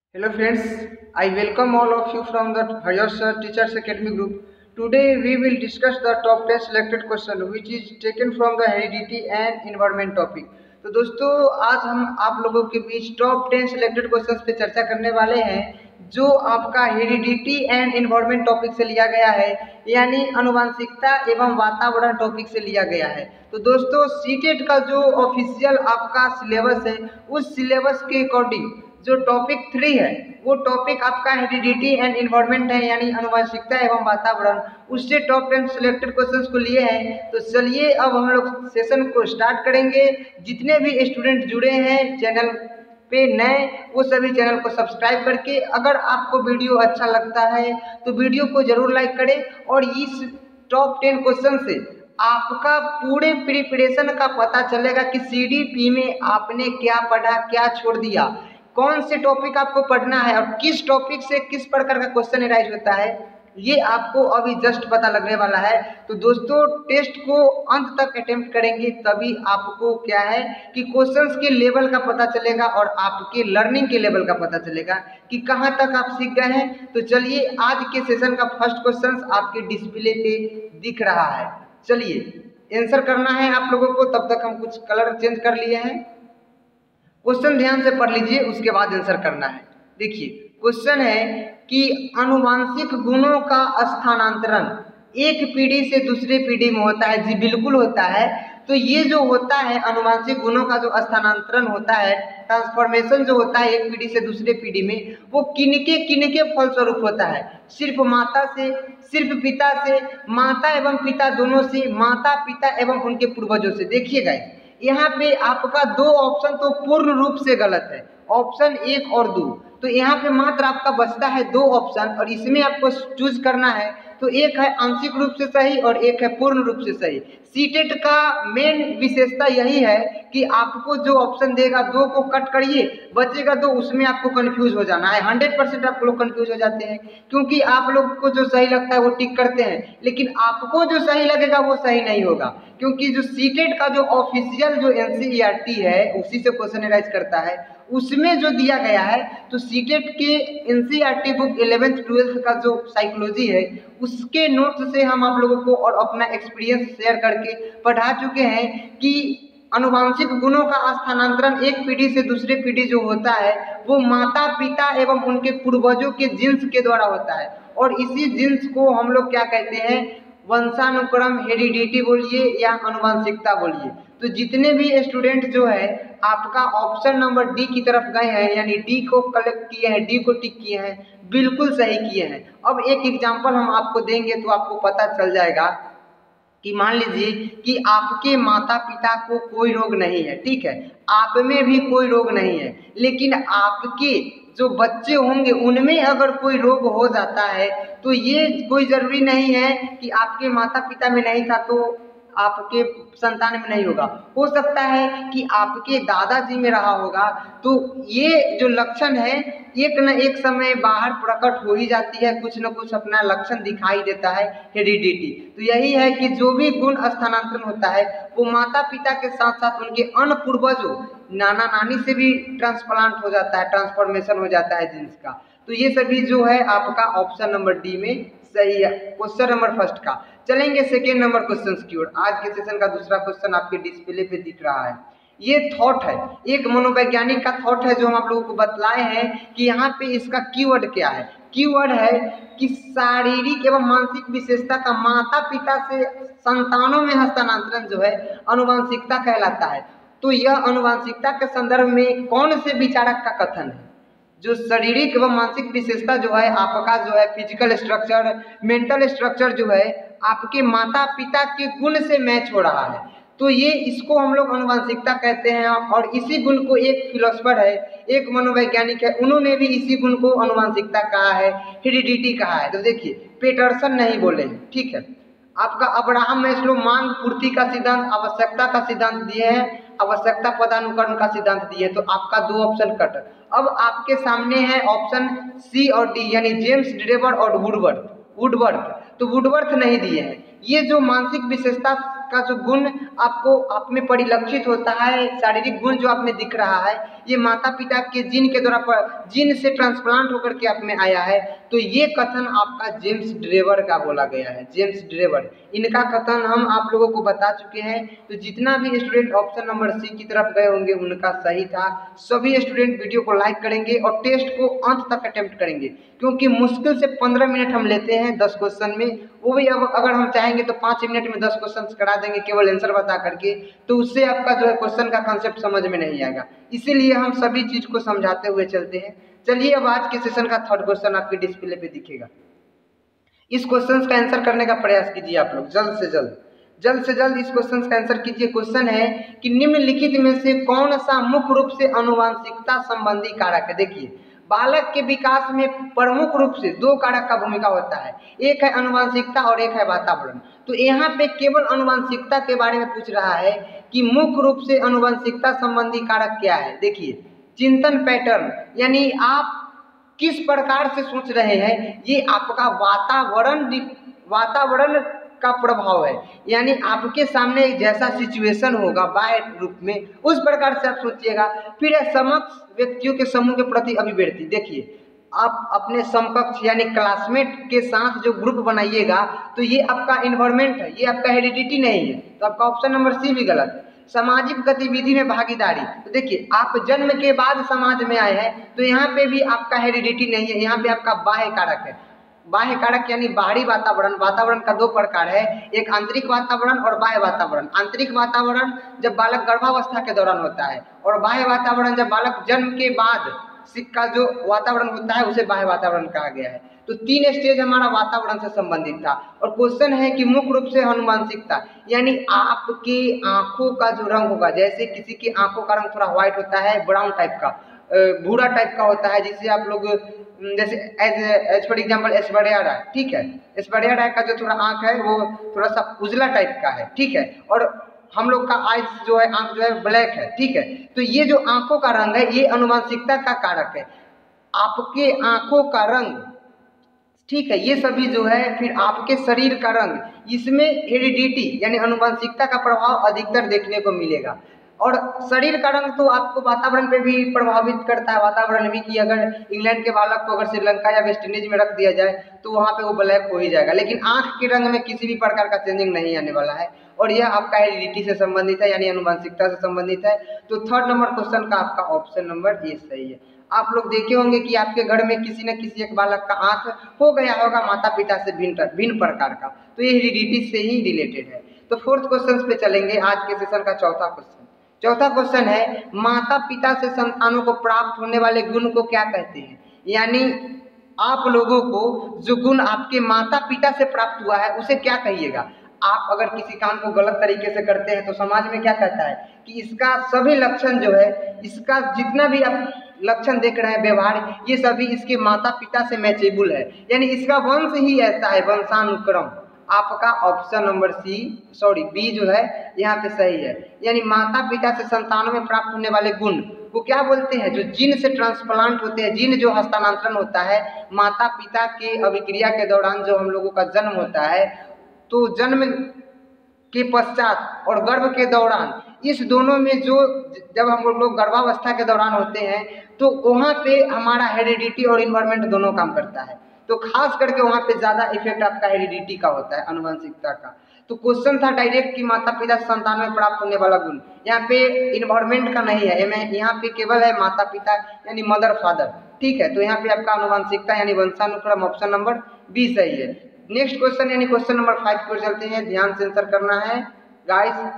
Hello friends, I welcome all of you from the Hayasha Teachers Academy group. Today we will discuss the top 10 selected question which is taken from the heredity and environment topic. तो दोस्तों आज हम आप लोगों के बीच top 10 selected questions पे चर्चा करने वाले हैं जो आपका हेरिडिटी एंड एनवायरनमेंट टॉपिक से लिया गया है, यानी आनुवंशिकता एवं वातावरण टॉपिक से लिया गया है। तो दोस्तों सीटेट का जो ऑफिशियल आपका सिलेबस है उस सिलेबस के अकॉर्डिंग जो टॉपिक 3 है वो टॉपिक आपका हेरिडिटी एंड एनवायरनमेंट है, यानी आनुवंशिकता एवं वातावरण। उससे टॉप 10 सिलेक्टेड क्वेश्चंस को लिए हैं। तो चलिए अब हम लोग सेशन को स्टार्ट करेंगे। जितने भी स्टूडेंट जुड़े हैं चैनल पे नए, वो सभी चैनल को सब्सक्राइब करके, अगर आपको वीडियो अच्छा लगता है तो वीडियो को जरूर लाइक करें। और इस टॉप 10 क्वेश्चन से आपका पूरे प्रिपरेशन का पता चलेगा कि सीडीपी में आपने क्या पढ़ा, क्या छोड़ दिया, कौन से टॉपिक आपको पढ़ना है और किस टॉपिक से किस प्रकार का क्वेश्चन अराइज होता है, ये आपको अभी जस्ट पता लगने वाला है। तो दोस्तों टेस्ट को अंत तक अटेम्प्ट करेंगे तभी आपको क्या है कि क्वेश्चंस के लेवल का पता चलेगा और आपके लर्निंग के लेवल का पता चलेगा कि कहाँ तक आप सीख गए हैं। तो चलिए आज के सेशन का फर्स्ट क्वेश्चन आपके डिस्प्ले पे दिख रहा है। चलिए आंसर करना है आप लोगों को, तब तक हम कुछ कलर चेंज कर लिए हैं। क्वेश्चन ध्यान से पढ़ लीजिए, उसके बाद आंसर करना है। देखिए क्वेश्चन है कि आनुवांशिक गुणों का स्थानांतरण एक पीढ़ी से दूसरी पीढ़ी में होता है। जी बिल्कुल होता है। तो ये जो होता है आनुवांशिक गुणों का जो स्थानांतरण होता है, ट्रांसफॉर्मेशन जो होता है एक पीढ़ी से दूसरे पीढ़ी में, वो किनके फलस्वरूप होता है? सिर्फ माता से, सिर्फ पिता से, माता एवं पिता दोनों से, माता पिता एवं उनके पूर्वजों से। देखिएगा यहाँ पे आपका दो ऑप्शन तो पूर्ण रूप से गलत है, ऑप्शन 1 और 2। तो यहाँ पे मात्र आपका बचता है 2 ऑप्शन और इसमें आपको चूज करना है। तो एक है आंशिक रूप से सही और एक है पूर्ण रूप से सही। सीटेट का मेन विशेषता यही है कि आपको जो ऑप्शन देगा 2 को कट करिए, बचेगा 2, उसमें आपको कंफ्यूज हो जाना है। 100% आप लोग कंफ्यूज हो जाते हैं क्योंकि आप लोग को जो सही लगता है वो टिक करते हैं, लेकिन आपको जो सही लगेगा वो सही नहीं होगा, क्योंकि जो सीटेट का जो ऑफिशियल जो एनसीईआरटी है उसी से क्वेश्चन अराइज करता है, उसमें जो दिया गया है। तो सीटेट के एनसीईआरटी बुक 11th 12th का जो साइकोलॉजी है उसके नोट्स से हम आप लोगों को और अपना एक्सपीरियंस शेयर करके पढ़ा चुके हैं कि आनुवांशिक गुणों का स्थानांतरण एक पीढ़ी से दूसरी पीढ़ी जो होता है वो माता पिता एवं उनके पूर्वजों के जीन्स के द्वारा होता है। और इसी जीन्स को हम लोग क्या कहते हैं? वंशानुक्रम, हेरिडिटी बोलिए या आनुवंशिकता बोलिए। तो जितने भी स्टूडेंट जो है आपका ऑप्शन नंबर डी की तरफ गए हैं, यानी डी को कलेक्ट किए हैं, डी को टिक किए हैं, बिल्कुल सही किए हैं। अब एक एग्जांपल हम आपको देंगे तो आपको पता चल जाएगा कि मान लीजिए कि आपके माता पिता को कोई रोग नहीं है, ठीक है, आप में भी कोई रोग नहीं है, लेकिन आपके जो बच्चे होंगे उनमें अगर कोई रोग हो जाता है तो ये कोई जरूरी नहीं है कि आपके माता पिता में नहीं था तो आपके संतान में नहीं होगा। हो सकता है कि आपके दादाजी में रहा होगा। तो ये जो लक्षण है एक न एक समय बाहर प्रकट हो ही जाती है, कुछ न कुछ अपना लक्षण दिखाई देता है, हेरिडिटी। तो यही है कि जो भी गुण स्थानांतरण होता है वो माता पिता के साथ साथ उनके अन्य पूर्वजों, नाना नानी से भी ट्रांसप्लांट हो जाता है, ट्रांसफॉर्मेशन हो जाता है जीन्स का। तो ये सभी जो है आपका ऑप्शन नंबर डी में सही है, क्वेश्चन नंबर फर्स्ट का। चलेंगे सेकेंड नंबर क्वेश्चन की ओर। आज के सेशन का दूसरा क्वेश्चन आपके डिस्प्ले पे दिख रहा है। ये थॉट है, एक मनोवैज्ञानिक का थॉट है जो हम आप लोगों को बतलाए हैं कि यहाँ पे इसका कीवर्ड क्या है। कीवर्ड है कि शारीरिक एवं मानसिक विशेषता का माता पिता से संतानों में हस्तांतरण जो है आनुवंशिकता कहलाता है। तो यह आनुवंशिकता के संदर्भ में कौन से विचारक का कथन है? जो शारीरिक एवं मानसिक विशेषता जो है आपका जो है फिजिकल स्ट्रक्चर, मेंटल स्ट्रक्चर जो है आपके माता पिता के गुण से मैच हो रहा है, तो ये इसको हम लोग आनुवंशिकता कहते हैं। और इसी गुण को एक फिलोसफर है, एक मनोवैज्ञानिक है, उन्होंने भी इसी गुण को आनुवंशिकता कहा है, हेरिडिटी कहा है। तो देखिए पेटरसन नहीं बोले, ठीक है। आपका अब्राहम मैस्लो मांग पूर्ति का सिद्धांत, आवश्यकता का सिद्धांत दिए हैं, आवश्यकता पदानुक्रम का सिद्धांत दिए, तो आपका 2 ऑप्शन कट। अब आपके सामने है ऑप्शन सी और डी, यानी जेम्स ड्रेबर और वुडवर्थ। तो वुडवर्थ नहीं दिए हैं। ये जो मानसिक विशेषता का जो गुण आपको आप में परिलक्षित होता है, शारीरिक गुण जो आप में दिख रहा है, ये माता पिता के जीन के द्वारा जीन से ट्रांसप्लांट होकर के आप में आया है। तो ये कथन आपका जेम्स ड्रेवर का बोला गया है, जेम्स ड्रेवर। इनका कथन हम आप लोगों को बता चुके हैं। तो जितना भी स्टूडेंट ऑप्शन नंबर सी की तरफ गए होंगे उनका सही था। सभी स्टूडेंट वीडियो को लाइक करेंगे और टेस्ट को अंत तक अटेम्प्ट करेंगे, क्योंकि मुश्किल से 15 मिनट हम लेते हैं 10 क्वेश्चन में। वो भी अब अगर हम चाहेंगे तो 5 मिनट में 10 क्वेश्चन करा देंगे केवल आंसर बता करके, तो उससे आपका जो है क्वेश्चन का कंसेप्ट समझ में नहीं आएगा। इसीलिए हम सभी चीज को समझाते हुए चलते हैं। चलिए अब आज के सेशन का थर्ड क्वेश्चन आपके डिस्प्ले पे दिखेगा। इस क्वेश्चन का आंसर करने का प्रयास कीजिए आप लोग, जल्द से जल्द इस क्वेश्चन का आंसर कीजिए। क्वेश्चन है कि निम्नलिखित में से कौन सा मुख्य रूप से आनुवंशिकता संबंधी कारक है। देखिए, बालक के विकास में प्रमुख रूप से 2 कारक का भूमिका होता है, एक है आनुवंशिकता और एक है वातावरण। तो यहाँ पे केवल आनुवंशिकता के बारे में पूछ रहा है कि मुख्य रूप से आनुवंशिकता संबंधी कारक क्या है। देखिए, चिंतन पैटर्न, यानी आप किस प्रकार से सोच रहे हैं, ये आपका वातावरण का प्रभाव है। यानी आपके सामने जैसा सिचुएशन होगा बाह्य रूप में, उस प्रकार से आप सोचिएगा। फिर समक्ष व्यक्तियों के समूह के प्रति अभिव्यक्ति। देखिए, आप अपने समकक्ष यानी क्लासमेट के साथ जो ग्रुप बनाइएगा, तो ये आपका इन्वायरमेंट है, ये आपका हेरिडिटी नहीं है। तो आपका ऑप्शन नंबर सी भी गलत है। सामाजिक गतिविधि में भागीदारी। तो देखिए, आप जन्म के बाद समाज में आए हैं, तो यहाँ पे भी आपका हेरिडिटी नहीं है, यहाँ पे आपका बाह्य कारक है। बाह्य कारक यानी बाहरी वातावरण। वातावरण का 2 प्रकार है, एक आंतरिक वातावरण और बाह्य वातावरण। आंतरिक वातावरण जब बालक गर्भावस्था के दौरान होता है, और बाह्य वातावरण जब बालक जन्म के बाद का जो वातावरण होता है उसे बाह्य वातावरण कहा गया है। तो 3 स्टेज हमारा वातावरण से संबंधित था। और क्वेश्चन है कि मुख्य रूप से आनुवंशिकता, यानी आपके आंखों का जो रंग होगा, जैसे किसी की आंखों का रंग थोड़ा व्हाइट होता है, ब्राउन टाइप का, भूरा टाइप का होता है, जिसे आप लोग जैसे एज फॉर एग्जाम्पल एस्पेरियाडा, ठीक है, एस्पेरियाडा का जो थोड़ा आंख है वो थोड़ा सा उजला टाइप का है, ठीक है। और हम लोग का आइज जो है, आंख जो है ब्लैक है, ठीक है। तो ये जो आंखों का रंग है ये आनुवंशिकता का कारक है। आपके आंखों का रंग, ठीक है, ये सभी जो है, फिर आपके शरीर का रंग, इसमें हेरिडिटी यानी आनुवंशिकता का प्रभाव अधिकतर देखने को मिलेगा। और शरीर का रंग तो आपको वातावरण पे भी प्रभावित करता है। वातावरण भी कि अगर इंग्लैंड के बालक को अगर श्रीलंका या वेस्ट इंडीज में रख दिया जाए तो वहाँ पे वो ब्लैक हो ही जाएगा, लेकिन आंख के रंग में किसी भी प्रकार का चेंजिंग नहीं आने वाला है। और यह आपका हेरिडिटी से संबंधित है, यानी आनुवंशिकता से संबंधित है। तो थर्ड नंबर क्वेश्चन का आपका ऑप्शन नंबर ए सही है। आप लोग देखे होंगे कि आपके घर में किसी न किसी एक बालक का आंख हो गया होगा माता पिता से भिन्न प्रकार का, तो ये हेरिडिटी से ही रिलेटेड है। तो फोर्थ क्वेश्चन पे चलेंगे, आज के सेशन का चौथा क्वेश्चन है, माता पिता से संतानों को प्राप्त होने वाले गुण को क्या कहते हैं। यानी आप लोगों को जो गुण आपके माता पिता से प्राप्त हुआ है उसे क्या कहिएगा। आप अगर किसी काम को गलत तरीके से करते हैं तो समाज में क्या कहता है कि इसका सभी लक्षण जो है, इसका जितना भी आप लक्षण देख रहे हैं, व्यवहार, ये सभी इसके माता पिता से मैचेबल है, यानी इसका वंश ही ऐसा है, वंशानुक्रम। आपका ऑप्शन नंबर बी जो है यहाँ पे सही है। यानी माता पिता से संतानों में प्राप्त होने वाले गुण वो क्या बोलते हैं, जो जीन से ट्रांसप्लांट होते हैं, जीन जो हस्तांतरण होता है माता पिता के अभिक्रिया के दौरान, जो हम लोगों का जन्म होता है, तो जन्म के पश्चात और गर्भ के दौरान, इस दोनों में जो जब हम लोग गर्भावस्था के दौरान होते हैं तो वहाँ पे हमारा हेरिडिटी और इन्वायरमेंट दोनों काम करता है। तो खास करके वहाँ पे ज़्यादा इफेक्ट आपका हेरिडिटी का होता है, आनुवंशिकता का। तो क्वेश्चन था डायरेक्ट कि माता पिता से संतान में प्राप्त होने वाला गुण, यहाँ पे इन्वायरमेंट का नहीं है, यहाँ पे केवल है माता पिता यानी मदर फादर, ठीक है। तो यहाँ पे आपका आनुवंशिकता यानी वंशानुक्रम ऑप्शन नंबर बी सही है। नेक्स्ट क्वेश्चन यानी क्वेश्चन नंबर 5 पर चलते हैं, ध्यान से आंसर करना है गाइस।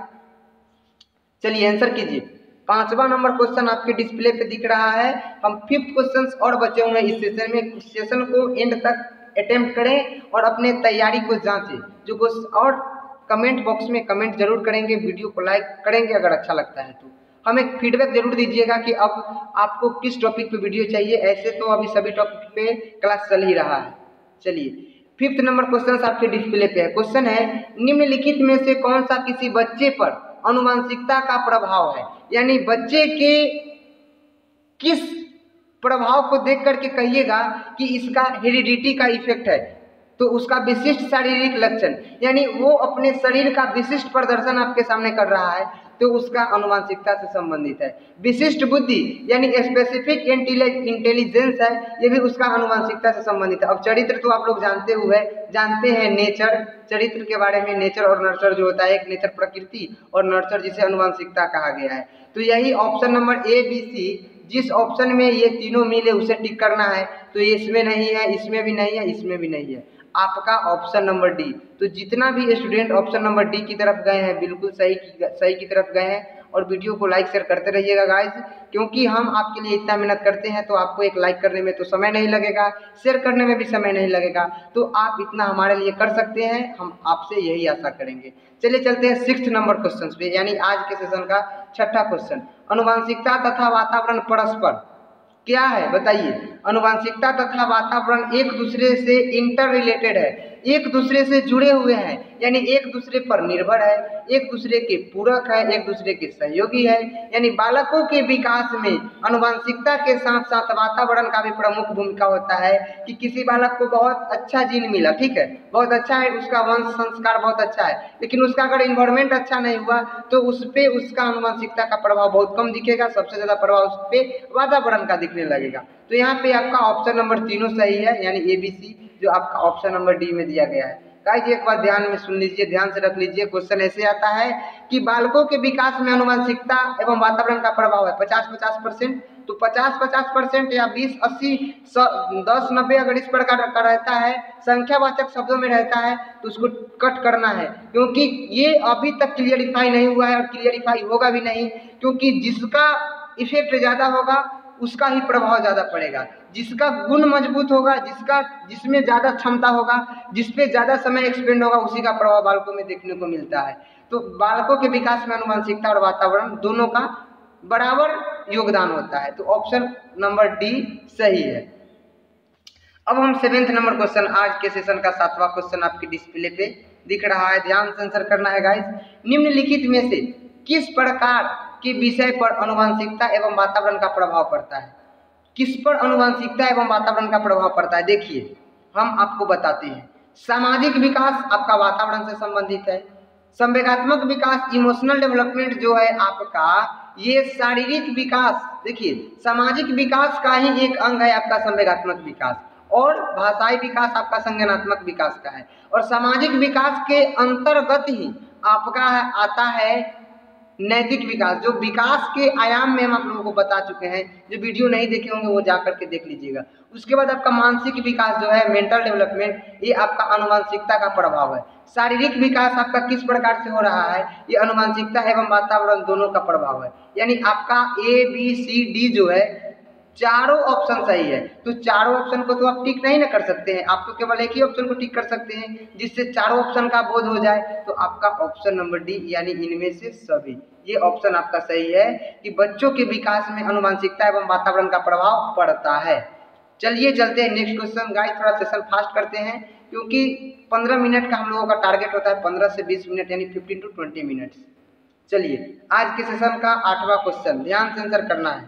चलिए आंसर कीजिए। 5वां नंबर क्वेश्चन आपके डिस्प्ले पे दिख रहा है। हम 5th क्वेश्चन और बचे हुए हैं इस सेशन में। सेशन को एंड तक अटेम्प्ट करें और अपने तैयारी को जांचें। जो क्वेश्चन और कमेंट बॉक्स में कमेंट जरूर करेंगे, वीडियो को लाइक करेंगे अगर अच्छा लगता है तो। हमें फीडबैक जरूर दीजिएगा कि अब आपको किस टॉपिक पे वीडियो चाहिए। ऐसे तो अभी सभी टॉपिक पे क्लास चल ही रहा है। चलिए 5th नंबर क्वेश्चन आपके डिस्प्ले पे है। क्वेश्चन है, निम्नलिखित में से कौन सा किसी बच्चे पर आनुवंशिकता का प्रभाव है। यानी बच्चे के किस प्रभाव को देख करके कहिएगा कि इसका हेरिडिटी का इफेक्ट है। तो उसका विशिष्ट शारीरिक लक्षण यानी वो अपने शरीर का विशिष्ट प्रदर्शन आपके सामने कर रहा है, तो उसका आनुवांशिकता से संबंधित है। विशिष्ट बुद्धि यानी स्पेसिफिक इंटेलिजेंस है, ये भी उसका आनुवांशिकता से संबंधित है। अब चरित्र तो आप लोग जानते हैं नेचर, चरित्र के बारे में, नेचर और नर्चर जो होता है, एक नेचर प्रकृति और नर्चर जिसे आनुवांशिकता कहा गया है। तो यही option number A B C, जिस ऑप्शन में ये तीनों मिले उसे टिक करना है। तो ये इसमें नहीं है, इसमें भी नहीं है, इसमें भी नहीं है, आपका ऑप्शन नंबर डी। तो जितना भी स्टूडेंट ऑप्शन नंबर डी की तरफ गए हैं बिल्कुल सही की तरफ गए हैं। और वीडियो को लाइक शेयर करते रहिएगा गाइस, क्योंकि हम आपके लिए इतना मेहनत करते हैं, तो आपको एक लाइक करने में तो समय नहीं लगेगा, शेयर करने में भी समय नहीं लगेगा, तो आप इतना हमारे लिए कर सकते हैं, हम आपसे यही आशा करेंगे। चलिए चलते हैं 6th नंबर क्वेश्चन पे, यानी आज के सेशन का 6ठा क्वेश्चन। आनुवांशिकता तथा वातावरण परस्पर क्या है बताइए। आनुवांशिकता तथा वातावरण एक दूसरे से इंटर रिलेटेड है, एक दूसरे से जुड़े हुए हैं, यानी एक दूसरे पर निर्भर है, एक दूसरे के पूरक है, एक दूसरे के सहयोगी है। यानी बालकों के विकास में आनुवांशिकता के साथ साथ वातावरण का भी प्रमुख भूमिका होता है कि किसी बालक को बहुत अच्छा जीन मिला, ठीक है, बहुत अच्छा है, उसका वंश संस्कार बहुत अच्छा है, लेकिन उसका अगर इन्वायरमेंट अच्छा नहीं हुआ तो उस पर उसका आनुवांशिकता का प्रभाव बहुत कम दिखेगा, सबसे ज़्यादा प्रभाव उस पर वातावरण का दिखने लगेगा। तो यहाँ पे आपका ऑप्शन नंबर तीनों सही है, यानी ए बी सी जो आपका ऑप्शन नंबर डी में दिया गया है। गाइस एक बार ध्यान में सुन लीजिए, ध्यान से रख लीजिए। क्वेश्चन ऐसे आता है कि बालकों के विकास में आनुवांशिकता एवं वातावरण का प्रभाव है 50-50%, तो 50-50% या 20-80 10-90 अगर इस प्रकार का रहता है, संख्यावाचक शब्दों में रहता है, तो उसको कट करना है, क्योंकि ये अभी तक क्लियरिफाई नहीं हुआ है और क्लियरिफाई होगा भी नहीं, क्योंकि जिसका इफेक्ट ज़्यादा होगा उसका ही प्रभाव ज़्यादा पड़ेगा, जिसका गुण मजबूत होगा, जिसमें ज़्यादा क्षमता होगा, जिस पे ज़्यादा समय एक्सपेंड होगा, उसी का प्रभाव बालकों में देखने को मिलता है। तो बालकों के विकास में आनुवांशिकता और वातावरण दोनों का बराबर योगदान होता है, तो ऑप्शन नंबर डी सही है। अब हम 7th नंबर क्वेश्चन, आज के सेशन का 7वां क्वेश्चन आपके डिस्प्ले पे दिख रहा है, ध्यान से आंसर करना है गाइस। निम्नलिखित में से किस प्रकार के विषय पर आनुवांशिकता एवं वातावरण का प्रभाव पड़ता है? किस पर आनुवांशिकता एवं वातावरण का प्रभाव पड़ता है? देखिए हम आपको बताते हैं। सामाजिक विकास आपका वातावरण से संबंधित है, संवेगात्मक विकास इमोशनल डेवलपमेंट जो है आपका, ये शारीरिक विकास, देखिए सामाजिक विकास का ही एक अंग है आपका संवेगात्मक विकास, और भाषाई विकास आपका संज्ञानात्मक विकास का है, और सामाजिक विकास के अंतर्गत ही आपका आता है नैतिक विकास, जो विकास के आयाम में हम आप लोगों को बता चुके हैं, जो वीडियो नहीं देखे होंगे वो जा करके देख लीजिएगा। उसके बाद आपका मानसिक विकास जो है मेंटल डेवलपमेंट, ये आपका आनुवांशिकता का प्रभाव है। शारीरिक विकास आपका किस प्रकार से हो रहा है, ये आनुवांशिकता एवं वातावरण दोनों का प्रभाव है। यानी आपका ए बी सी डी जो है चारों ऑप्शन सही है, तो चारों ऑप्शन को तो आप टिक नहीं ना कर सकते हैं, आप तो केवल एक ही ऑप्शन को टिक कर सकते हैं, जिससे चारों ऑप्शन का बोध हो जाए। तो आपका ऑप्शन नंबर डी यानी इनमें से सभी, ये ऑप्शन आपका सही है कि बच्चों के विकास में आनुवांशिकता एवं वातावरण का प्रभाव पड़ता है। चलिए चलते हैं नेक्स्ट क्वेश्चन गाइस, थोड़ा सेशन फास्ट करते हैं, क्योंकि 15 मिनट का हम लोगों का टारगेट होता है, 15 से 20 मिनट यानी 15 to 20 मिनट्स। चलिए आज के सेशन का 8वां क्वेश्चन, ध्यान से आंसर करना है।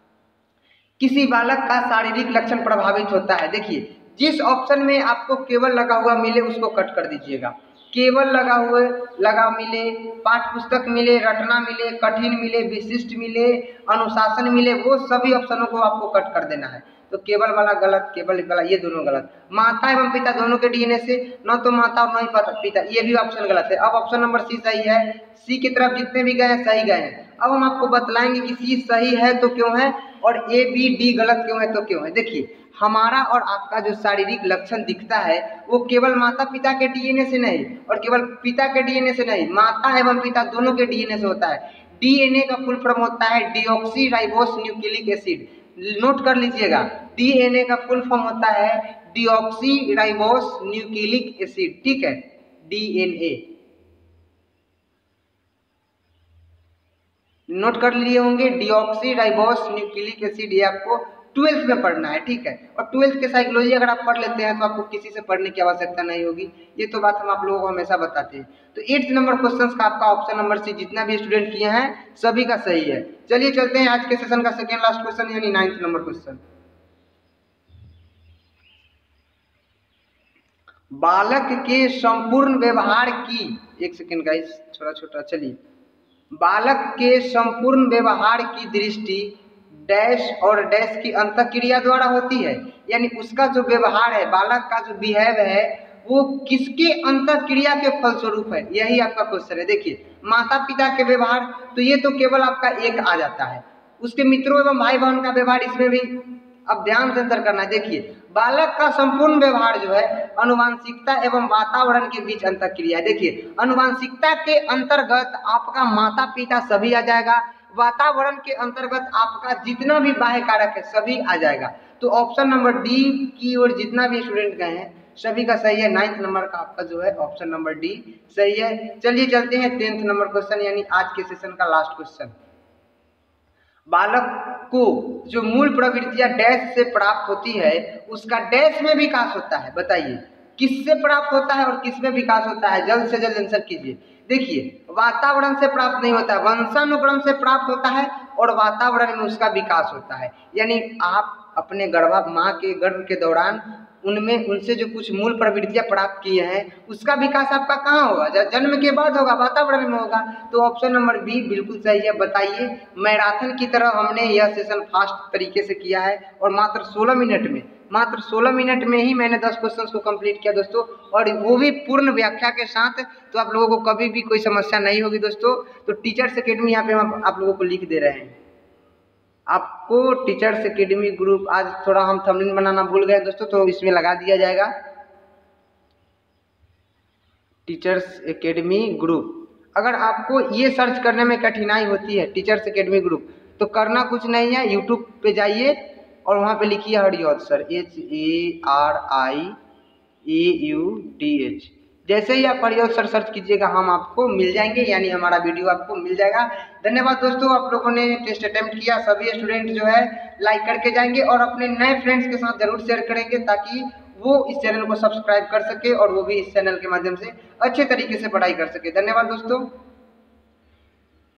किसी बालक का शारीरिक लक्षण प्रभावित होता है, देखिए जिस ऑप्शन में आपको केवल लगा हुआ मिले उसको कट कर दीजिएगा। केवल लगा मिले, पाठ्य पुस्तक मिले, रटना मिले, कठिन मिले, विशिष्ट मिले, अनुशासन मिले, वो सभी ऑप्शनों को आपको कट कर देना है। तो केवल वाला गलत, केवल वाला ये दोनों गलत। माता एवं पिता दोनों के डीएनए से, न तो माता और न ही पिता, ये भी ऑप्शन गलत है। अब ऑप्शन नंबर सी सही है, सी की तरफ जितने भी गए हैं सही गए हैं। अब हम आपको बतलाएंगे कि सी सही है तो क्यों है और ए बी डी गलत क्यों है तो क्यों है। देखिए हमारा और आपका जो शारीरिक लक्षण दिखता है वो केवल माता पिता के डीएनए से नहीं और केवल पिता के डीएनए से नहीं, माता एवं पिता दोनों के डीएनए से होता है। डीएनए का फुल फॉर्म होता है deoxyribose nucleic acid, note कर लीजिएगा, डीएनए का फुल फॉर्म होता है डीऑक्सी राइबोस न्यूक्लिक एसिड, ठीक है, डीएनए नोट कर लिए होंगे, डीऑक्सी राइबोस न्यूक्लिक एसिड, ये आपको 12th में पढ़ना है, ठीक है। और 12th के साइकोलॉजी अगर आप पढ़ लेते हैं तो आपको किसी से पढ़ने की आवश्यकता नहीं होगी, ये तो बात हम आप लोगों को हमेशा बताते हैं। तो 8th नंबर क्वेश्चन का आपका ऑप्शन नंबर सी, जितना भी स्टूडेंट किए हैं सभी का सही है। चलिए चलते हैं आज के सेशन का सेकेंड लास्ट क्वेश्चन यानी 9th नंबर क्वेश्चन। बालक के संपूर्ण व्यवहार की, एक सेकेंड गाइस, छोटा छोटा चलिए, बालक के संपूर्ण व्यवहार की दृष्टि डैश और डैश की अंतःक्रिया द्वारा होती है। यानी उसका जो व्यवहार है, बालक का जो बिहेव है, वो किसके अंतःक्रिया के फलस्वरूप है, यही आपका क्वेश्चन है। देखिए, माता पिता के व्यवहार, तो ये तो केवल आपका एक आ जाता है। उसके मित्रों एवं भाई बहन का व्यवहार, इसमें भी अब ध्यान से अंतर करना है। देखिए, बालक का संपूर्ण व्यवहार जो है अनुवांशिकता एवं वातावरण के बीच अंतःक्रिया है। देखिए, अनुवांशिकता के अंतर्गत आपका माता पिता सभी आ जाएगा, वातावरण के अंतर्गत आपका जितना भी बाह्य कारक है सभी आ जाएगा। तो ऑप्शन नंबर डी की ओर जितना भी स्टूडेंट गए हैं सभी का सही है। 9th नंबर का आपका जो है ऑप्शन नंबर डी सही है। चलिए चलते हैं 10th नंबर क्वेश्चन, यानी आज के सेशन का लास्ट क्वेश्चन। बालक को जो मूल प्रवृत्तियां डैश से प्राप्त होती है उसका डैश में विकास होता है। बताइए किससे प्राप्त होता है और किसमें विकास होता है, जल्द से जल्द आंसर कीजिए। देखिए, वातावरण से प्राप्त नहीं होता है, वंशानुक्रम से प्राप्त होता है और वातावरण में उसका विकास होता है। यानी आप अपने माँ के गर्भ के दौरान उनमें उनसे जो कुछ मूल प्रवृत्तियां प्राप्त किए हैं उसका विकास आपका कहाँ होगा, जन्म के बाद होगा, वातावरण में होगा। तो ऑप्शन नंबर बी बिल्कुल सही है। बताइए, मैराथन की तरह हमने यह सेशन फास्ट तरीके से किया है और मात्र 16 मिनट में ही मैंने 10 क्वेश्चंस को कंप्लीट किया दोस्तों, और वो भी पूर्ण व्याख्या के साथ। तो आप लोगों को कभी भी कोई समस्या नहीं होगी दोस्तों। तो टीचर्स अकेडमी यहाँ पे हम आप लोगों को लिख दे रहे हैं। आपको टीचर्स एकेडमी ग्रुप, आज थोड़ा हम थंबनेल बनाना भूल गए दोस्तों, तो इसमें लगा दिया जाएगा टीचर्स एकेडमी ग्रुप। अगर आपको ये सर्च करने में कठिनाई होती है टीचर्स एकेडमी ग्रुप, तो करना कुछ नहीं है, यूट्यूब पे जाइए और वहाँ पे लिखिए हरिऔध सर, HARIEUDH। जैसे ही आप हरिऔध सर सर्च कीजिएगा हम आपको मिल जाएंगे, यानी हमारा वीडियो आपको मिल जाएगा। धन्यवाद दोस्तों, आप लोगों ने टेस्ट अटेम्प्ट किया। सभी स्टूडेंट जो है लाइक करके जाएंगे और अपने नए फ्रेंड्स के साथ जरूर शेयर करेंगे ताकि वो इस चैनल को सब्सक्राइब कर सके और वो भी इस चैनल के माध्यम से अच्छे तरीके से पढ़ाई कर सके। धन्यवाद दोस्तों।